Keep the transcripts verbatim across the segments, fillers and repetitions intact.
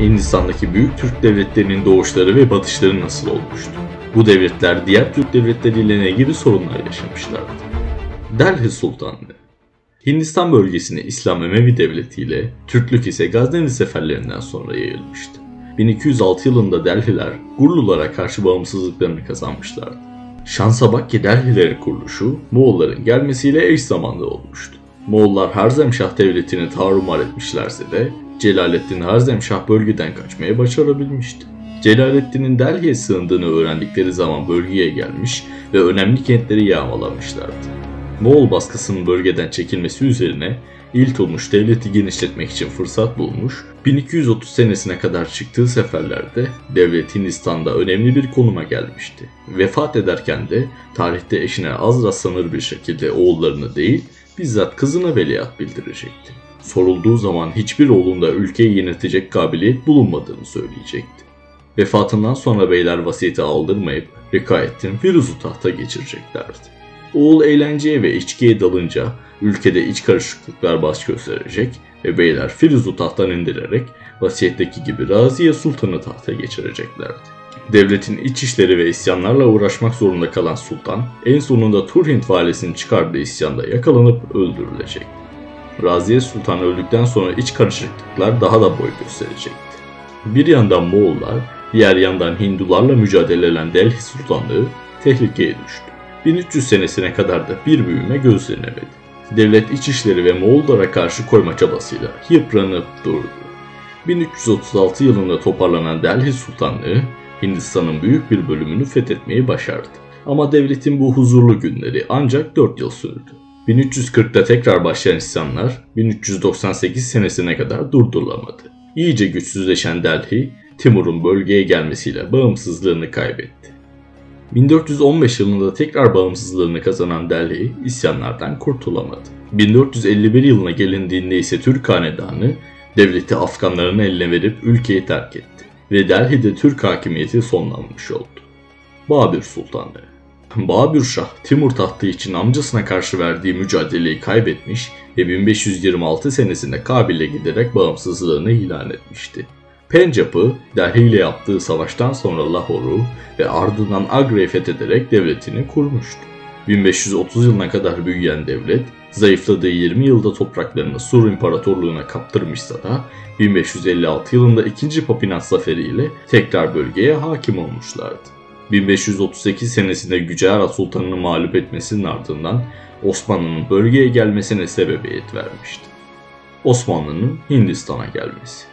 Hindistan'daki büyük Türk devletlerinin doğuşları ve batışları nasıl olmuştu? Bu devletler diğer Türk devletleriyle ne gibi sorunlar yaşamışlardı? Delhi Sultanlığı Hindistan bölgesine İslam Emevi Devleti ile Türklük ise Gazneli seferlerinden sonra yayılmıştı. bin iki yüz altı yılında Delhiler Gurlulara karşı bağımsızlıklarını kazanmışlardı. Şansa bak ki Delhilerin kuruluşu Moğolların gelmesiyle eş zamanlı olmuştu. Moğollar Harzemşah Devleti'ni tarumar etmişlerse de Celaleddin Harzemşah bölgeden kaçmaya başarabilmişti. Celaleddin'in Delhi'ye sığındığını öğrendikleri zaman bölgeye gelmiş ve önemli kentleri yağmalamışlardı. Moğol baskısının bölgeden çekilmesi üzerine İltutmuş devleti genişletmek için fırsat bulmuş, bin iki yüz otuz senesine kadar çıktığı seferlerde devlet Hindistan'da önemli bir konuma gelmişti. Vefat ederken de tarihte eşine az rastlanır bir şekilde oğullarını değil, bizzat kızına veliaht bildirecekti. Sorulduğu zaman hiçbir oğlunda ülkeyi yönetecek kabiliyet bulunmadığını söyleyecekti. Vefatından sonra beyler vasiyeti aldırmayıp Rikaettin Firuz'u tahta geçireceklerdi. Oğul eğlenceye ve içkiye dalınca ülkede iç karışıklıklar baş gösterecek ve beyler Firuz'u tahttan indirerek vasiyetteki gibi Raziye Sultan'ı tahta geçireceklerdi. Devletin iç işleri ve isyanlarla uğraşmak zorunda kalan sultan en sonunda Turhint valisinin çıkardığı isyanda yakalanıp öldürülecekti. Raziye Sultan öldükten sonra iç karışıklıklar daha da boy gösterecekti. Bir yandan Moğollar, diğer yandan Hindularla mücadele eden Delhi Sultanlığı tehlikeye düştü. bin üç yüz senesine kadar da bir büyüme gözlenemedi. Devlet iç işleri ve Moğollara karşı koyma çabasıyla yıpranıp durdu. bin üç yüz otuz altı yılında toparlanan Delhi Sultanlığı Hindistan'ın büyük bir bölümünü fethetmeyi başardı. Ama devletin bu huzurlu günleri ancak dört yıl sürdü. bin üç yüz kırkta tekrar başlayan isyanlar bin üç yüz doksan sekiz senesine kadar durdurulamadı. İyice güçsüzleşen Delhi, Timur'un bölgeye gelmesiyle bağımsızlığını kaybetti. bin dört yüz on beş yılında tekrar bağımsızlığını kazanan Delhi isyanlardan kurtulamadı. bin dört yüz elli bir yılına gelindiğinde ise Türk hanedanı devleti Afganların eline verip ülkeyi terk etti ve Delhi'de Türk hakimiyeti sonlanmış oldu. Babür Sultanlığı Babür Şah, Timur tahtı için amcasına karşı verdiği mücadeleyi kaybetmiş ve bin beş yüz yirmi altı senesinde Kabil'e giderek bağımsızlığını ilan etmişti. Pencap'ı Delhi ile yaptığı savaştan sonra Lahor'u ve ardından Agra'yı fethederek devletini kurmuştu. bin beş yüz otuz yılına kadar büyüyen devlet, zayıfladığı yirmi yılda topraklarını Sur İmparatorluğu'na kaptırmışsa da bin beş yüz elli altı yılında ikinci Papinat Zaferi ile tekrar bölgeye hakim olmuşlardı. bin beş yüz otuz sekiz senesinde Gücerat Sultanı'nı mağlup etmesinin ardından Osmanlı'nın bölgeye gelmesine sebebiyet vermişti. Osmanlı'nın Hindistan'a gelmesi.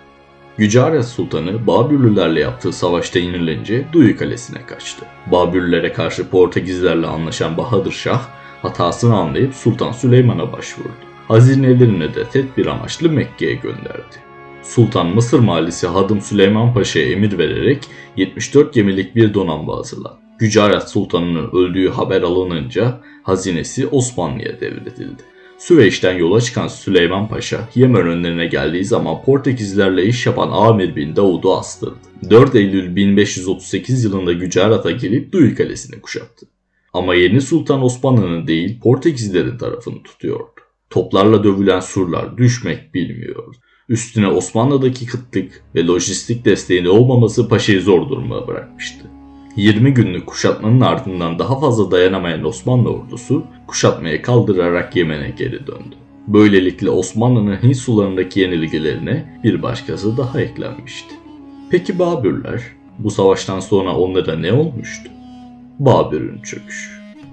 Gücerat Sultanı Babürlülerle yaptığı savaşta yenilince Duyu Kalesi'ne kaçtı. Babürlülere karşı Portekizlerle anlaşan Bahadır Şah hatasını anlayıp Sultan Süleyman'a başvurdu. Hazinelerini de tedbir amaçlı Mekke'ye gönderdi. Sultan Mısır Valisi Hadım Süleyman Paşa'ya emir vererek yetmiş dört gemilik bir donanma hazırladı. Gücerat Sultanı'nın öldüğü haber alınınca hazinesi Osmanlı'ya devredildi. Süveyş'ten yola çıkan Süleyman Paşa, Yemen önlerine geldiği zaman Portekizlerle iş yapan Amir bin Davud'u astırdı. dört Eylül bin beş yüz otuz sekiz yılında Gücerat'a gelip Duyu Kalesi'ni kuşattı. Ama yeni Sultan Osmanlı'nın değil Portekizlerin tarafını tutuyordu. Toplarla dövülen surlar düşmek bilmiyordu. Üstüne Osmanlı'daki kıtlık ve lojistik desteğinin olmaması Paşa'yı zor duruma bırakmıştı. yirmi günlük kuşatmanın ardından daha fazla dayanamayan Osmanlı ordusu kuşatmayı kaldırarak Yemen'e geri döndü. Böylelikle Osmanlı'nın Hint sularındaki yenilgilerine bir başkası daha eklenmişti. Peki Babürler? Bu savaştan sonra onlara ne olmuştu? Babür'ün çöküşü.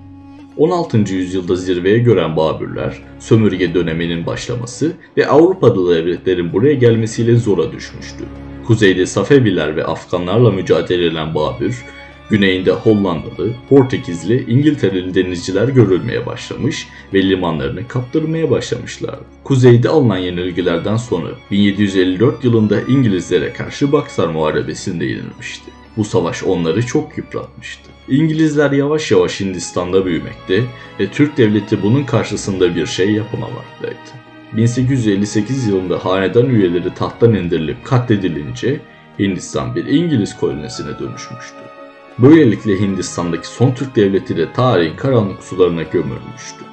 on altıncı yüzyılda zirveye gören Babürler, sömürge döneminin başlaması ve Avrupalı devletlerin buraya gelmesiyle zora düşmüştü. Kuzeyde Safeviler ve Afganlarla mücadele eden Babür, güneyinde Hollandalı, Portekizli, İngiltereli denizciler görülmeye başlamış ve limanlarını kaptırmaya başlamışlardı. Kuzeyde alınan yenilgilerden sonra bin yedi yüz elli dört yılında İngilizlere karşı Baksar Muharebesi'nde yenilmişti. Bu savaş onları çok yıpratmıştı. İngilizler yavaş yavaş Hindistan'da büyümekte ve Türk devleti bunun karşısında bir şey yapamamaktaydı. bin sekiz yüz elli sekiz yılında hanedan üyeleri tahttan indirilip katledilince Hindistan bir İngiliz kolonisine dönüşmüştü. Böylelikle Hindistan'daki son Türk devleti de tarihin karanlık sularına gömülmüştü.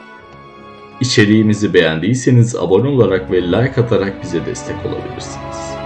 İçeriğimizi beğendiyseniz abone olarak ve like atarak bize destek olabilirsiniz.